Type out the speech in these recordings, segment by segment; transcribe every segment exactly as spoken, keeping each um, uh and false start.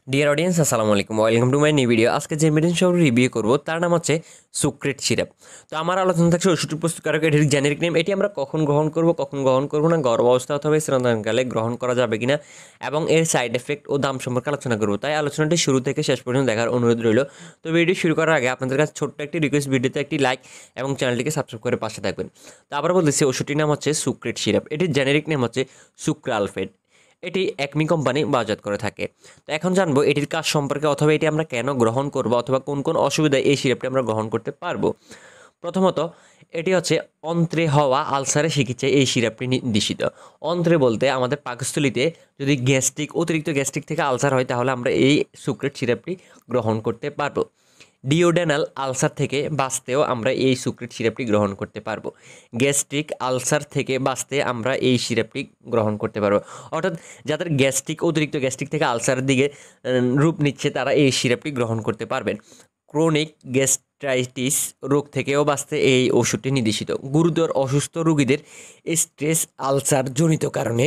Deer audience আসসালামু আলাইকুম, welcome to my new video. আজকে যে মেডিসিন সব রিভিউ করবো তার নাম হচ্ছে সুক্রেট সিরাপ। তো আমার আলোচনা থাকছে ওষুধ প্রস্তুতকারক, এটির জেনেরিক নেম, এটি আমরা কখন গ্রহণ করব কখন গ্রহণ করব না, গর্ভাবস্থা অথবা স্তন্যদানকালে গ্রহণ করা যাবে কিনা এবং এর সাইড এফেক্ট ও দাম সম্পর্কে আলোচনা করব। তাই আলোচনাটি শুরু থেকে শেষ পর্যন্ত দেখার অনুরোধ রইল। তো ভিডিও শুরু করার আগে আপনাদের কাছে ছোট্ট একটি রিকোয়েস্ট, ভিডিওতে একটি লাইক এবং চ্যানেলটিকে সাবস্ক্রাইব করে পাশে থাকবেন। তো আবার বলতেছি, ওষুধটির নাম হচ্ছে সুক্রেট সিরাপ, এটির জেনেরিক নেম হচ্ছে সুক্রালফেড। এটি একমি কোম্পানি বাজার করে থাকে। তো এখন জানবো এটির কাজ সম্পর্কে, অথবা এটি আমরা কেন গ্রহণ করব, অথবা কোন কোন অসুবিধায় এই সিরাপটি আমরা গ্রহণ করতে পারবো। প্রথমত, এটি হচ্ছে অন্ত্রে হওয়া আলসারের চিকিৎসায় এই সিরাপটি নির্দেশিত। অন্ত্রে বলতে আমাদের পাকস্থলীতে যদি গ্যাস্ট্রিক, অতিরিক্ত গ্যাস্ট্রিক থেকে আলসার হয়, তাহলে আমরা এই সুক্রেট সিরাপটি গ্রহণ করতে পারবো। ডিওডেনাল আলসার থেকে বাঁচতেও আমরা এই সুক্রেট সিরাপটি গ্রহণ করতে পারবো। গ্যাস্ট্রিক আলসার থেকে বাঁচতে আমরা এই সিরাপটি গ্রহণ করতে পারবো। অর্থাৎ যাদের গ্যাস্ট্রিক, অতিরিক্ত গ্যাস্ট্রিক থেকে আলসারের দিকে রূপ নিচ্ছে, তারা এই সিরাপটি গ্রহণ করতে পারবেন। ক্রনিক গ্যাস্ট্রাইটিস রোগ থেকেও বাঁচতে এই ওষুধটি নির্দেশিত। গুরুতর অসুস্থ রোগীদের স্ট্রেস আলসার জনিত কারণে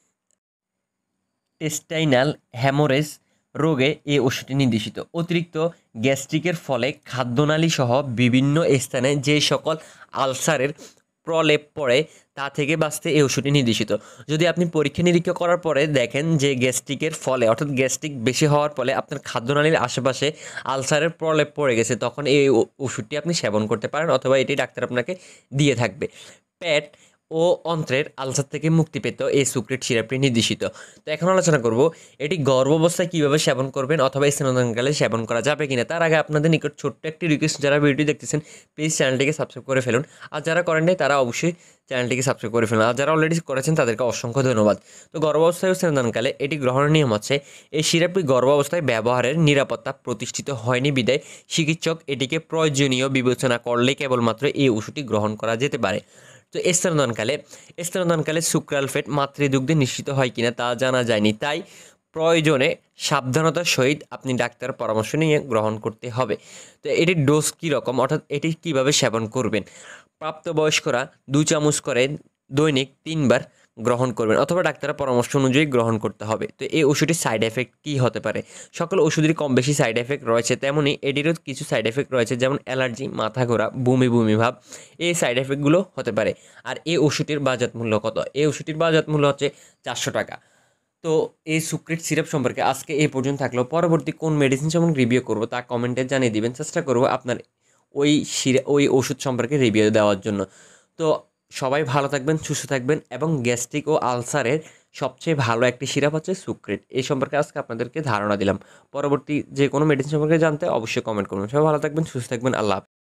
টেস্টাইনাল হ্যামোরেজ রোগে এই ওষুধটি নির্দেশিত। অতিরিক্ত গ্যাস্ট্রিকের ফলে খাদ্যনালী সহ বিভিন্ন স্থানে যে সকল আলসারের প্রলেপ পড়ে, তা থেকে বাঁচতে এই ওষুধটি নির্দেশিত। যদি আপনি পরীক্ষা নিরীক্ষা করার পরে দেখেন যে গ্যাস্ট্রিকের ফলে, অর্থাৎ গ্যাস্ট্রিক বেশি হওয়ার ফলে আপনার খাদ্যনালীর আশেপাশে আলসারের প্রলেপ পড়ে গেছে, তখন এই ওষুধটি আপনি সেবন করতে পারেন, অথবা এটি ডাক্তার আপনাকে দিয়ে থাকবে। পেট ও অন্ত্রের আলসার থেকে মুক্তি পেত এই সুক্রেট সিরাপটি নির্দেশিত। তো এখন আলোচনা করব এটি গর্ভাবস্থায় কীভাবে সেবন করবেন, অথবা স্তন্যদানকালে সেবন করা যাবে কিনা। তার আগে আপনাদের নিকট ছোট্ট একটি রিকোয়েস্ট, যারা ভিডিওটি দেখতেছেন প্লিজ চ্যানেলটিকে সাবস্ক্রাইব করে ফেলুন, আর যারা করেন নাই তারা অবশ্যই চ্যানেলটিকে সাবস্ক্রাইব করে ফেলুন, আর যারা অলরেডি করেছেন তাদেরকে অসংখ্য ধন্যবাদ। তো গর্ভাবস্থায় ও স্তন্যদানকালে এটি গ্রহণের নিয়ম হচ্ছে, এই সিরাপটি গর্ভাবস্থায় ব্যবহারের নিরাপত্তা প্রতিষ্ঠিত হয়নি বিদায় চিকিৎসক এটিকে প্রয়োজনীয় বিবেচনা করলে কেবলমাত্র এই ওষুধটি গ্রহণ করা যেতে পারে। তো স্তন্যদানকালে স্তন্যদানকালে সুক্রালফেট মাতৃদুগ্ধে নিশ্চিত হয় কিনা তা জানা যায়নি, তাই প্রয়োজনে সাবধানতার সহিত আপনি ডাক্তার পরামর্শ নিয়ে গ্রহণ করতে হবে। তো এটির ডোজ কীরকম, অর্থাৎ এটি কীভাবে সেবন করবেন। প্রাপ্তবয়স্করা দু চামচ করে দৈনিক তিনবার গ্রহণ করবেন, অথবা ডাক্তারের পরামর্শ অনুযায়ী গ্রহণ করতে হবে। তো এই ওষুধের সাইড এফেক্ট কী হতে পারে। সকল ওষুধেরই কম বেশি সাইড এফেক্ট রয়েছে, তেমনই এটিরও কিছু সাইড এফেক্ট রয়েছে, যেমন অ্যালার্জি, মাথা ঘোরা, বমি বমি ভাব, এই সাইড এফেক্টগুলো হতে পারে। আর এই ওষুধটির বাজার মূল্য কত? এই ওষুধটির বাজার মূল্য হচ্ছে চারশো টাকা। তো এই সুক্রেট সিরাপ সম্পর্কে আজকে এই পর্যন্ত থাকলেও, পরবর্তী কোন মেডিসিন সম্পর্কে রিভিউ করবো তা কমেন্টে জানিয়ে দিবেন। চেষ্টা করবো আপনার ওই সিরা ওই ওষুধ সম্পর্কে রিভিউ দেওয়ার জন্য। তো সবাই ভালো থাকবেন, সুস্থ থাকবেন, এবং গ্যাস্ট্রিক ও আলসারের সবচেয়ে ভালো একটি সিরাপ হচ্ছে সুক্রেট। এই সম্পর্কে আজকে আপনাদেরকে ধারণা দিলাম। পরবর্তী যে কোনো মেডিসিন সম্পর্কে জানতে অবশ্যই কমেন্ট করবেন। সবাই ভালো থাকবেন, সুস্থ থাকবেন, আল্লাহ হাফেজ।